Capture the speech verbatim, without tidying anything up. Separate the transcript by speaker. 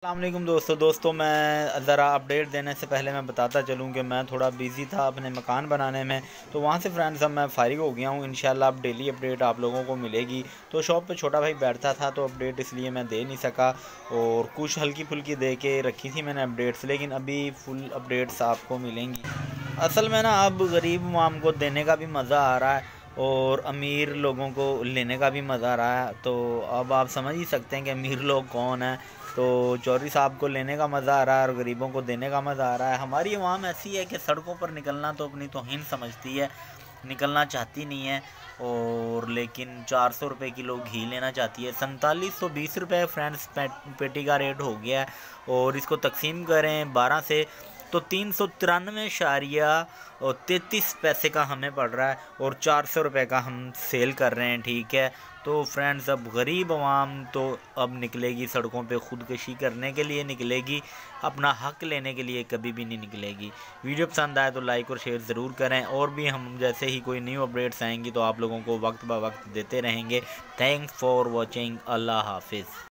Speaker 1: अस्सलाम वालेकुम दोस्तों दोस्तों मैं ज़रा अपडेट देने से पहले मैं बताता चलूँ कि मैं थोड़ा बिज़ी था अपने मकान बनाने में। तो वहाँ से फ्रेंड्स अब मैं फ़ारिग हो गया हूँ। इंशाल्लाह अब डेली अपडेट आप लोगों को मिलेगी। तो शॉप पे छोटा भाई बैठता था तो अपडेट इसलिए मैं दे नहीं सका, और कुछ हल्की फुल्की दे के रखी थी मैंने अपडेट्स, लेकिन अभी फुल अपडेट्स आपको मिलेंगी। असल में ना अब गरीब अवाम को देने का भी मज़ा आ रहा है और अमीर लोगों को लेने का भी मज़ा आ रहा है। तो अब आप समझ ही सकते हैं कि अमीर लोग कौन है। तो चौधरी साहब को लेने का मज़ा आ रहा है और गरीबों को देने का मज़ा आ रहा है। हमारी आवाम ऐसी है कि सड़कों पर निकलना तो अपनी तौहीन समझती है, निकलना चाहती नहीं है, और लेकिन चार सौ रुपये किलो घी लेना चाहती है। सैंतालीस सौ बीस रुपये फ्रेंड्स पेटी का रेट हो गया है, और इसको तकसीम करें बारह से तो तीन सौ तिरानवे शारिया और तैंतीस पैसे का हमें पड़ रहा है, और चार सौ रुपये का हम सेल कर रहे हैं। ठीक है, तो फ्रेंड्स अब गरीब आवाम तो अब निकलेगी सड़कों पे खुदकशी करने के लिए, निकलेगी अपना हक लेने के लिए, कभी भी नहीं निकलेगी। वीडियो पसंद आए तो लाइक और शेयर ज़रूर करें, और भी हम जैसे ही कोई न्यू अपडेट्स आएंगी तो आप लोगों को वक्त ब वक्त देते रहेंगे। Thanks for watching. अल्लाह हाफिज़।